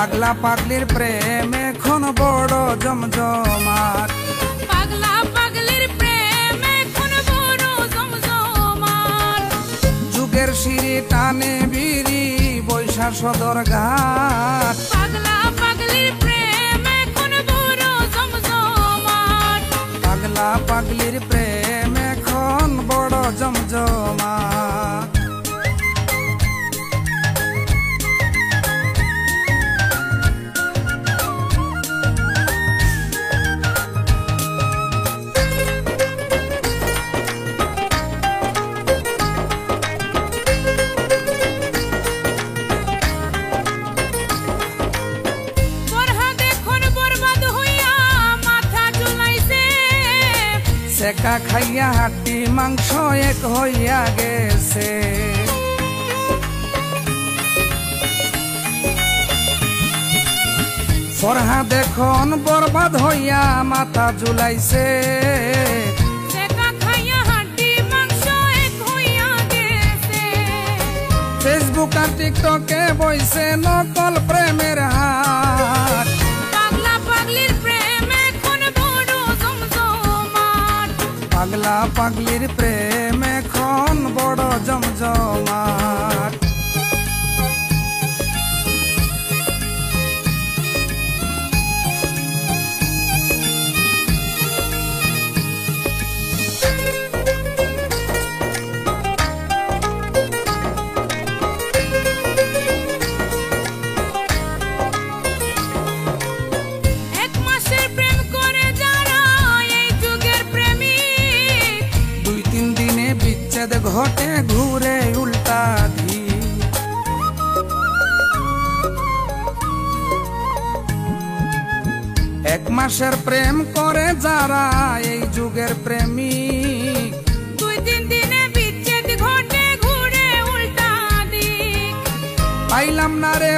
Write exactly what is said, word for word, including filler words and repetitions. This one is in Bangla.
পাগলা পাগলির প্রেম এখন বড় জমজমাট। পাগলা পাগলির প্রেম এখন বড় জমজমাট। যুগের সিঁড়ি টানে বিড়ি বৈশা সদর ঘাট। পাগলা পাগলির প্রেম এখন বড় জমজমাট। পাগলা পাগলির প্রেম এখন বড় জমজমাট। সেকা খাইয়া হাড্ডি মাংস এক হইয়া গেছে। ফরহাদ এখন বরবাদ হইয়া মাথা ঝুলাইছে। সেকা খাইয়া হাড্ডি মাংস এক হইয়া গেছে। ফেসবুক আর টিকটকে বইছে নকল প্রেমের হাট। পাগলা পাগলির প্রেম এখন বড় জমজমাট। পাগলা পাগলির প্রেম এখন বড় জমজমাট। এক মাসের প্রেম করে যারা এই যুগের প্রেমিক, দুই তিন দিনে বিচ্ছেদ ঘটে ঘুরে উল্টা দিক। এক মাসের প্রেম করে যারা এই যুগের প্রেমিক, দুই তিন দিনে বিচ্ছেদ ঘটে ঘুরে উল্টা দিক। পাইলাম না রে